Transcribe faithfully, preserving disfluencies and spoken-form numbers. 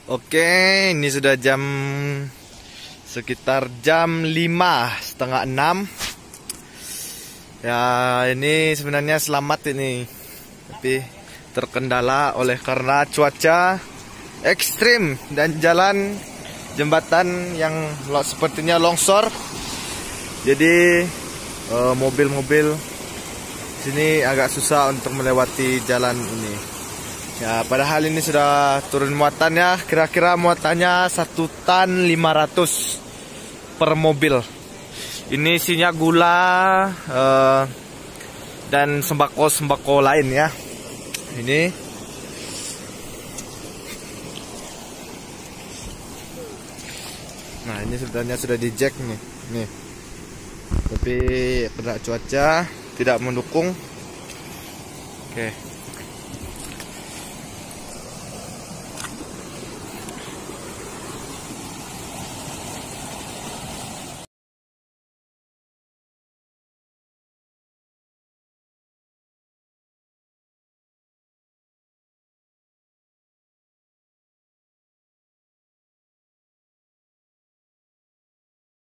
Oke, ini sudah jam sekitar jam lima setengah enam. Ya, ini sebenarnya selamat ini, tapi terkendala oleh karena cuaca ekstrim dan jalan jembatan yang sepertinya longsor. Jadi mobil-mobil sini agak susah untuk melewati jalan ini. Ya, padahal ini sudah turun muatannya, kira-kira muatannya satu ton lima ratus per mobil. Ini isinya gula uh, dan sembako-sembako lain ya. Ini nah ini sebenarnya sudah di jack nih, nih. Tapi kena cuaca tidak mendukung. Oke.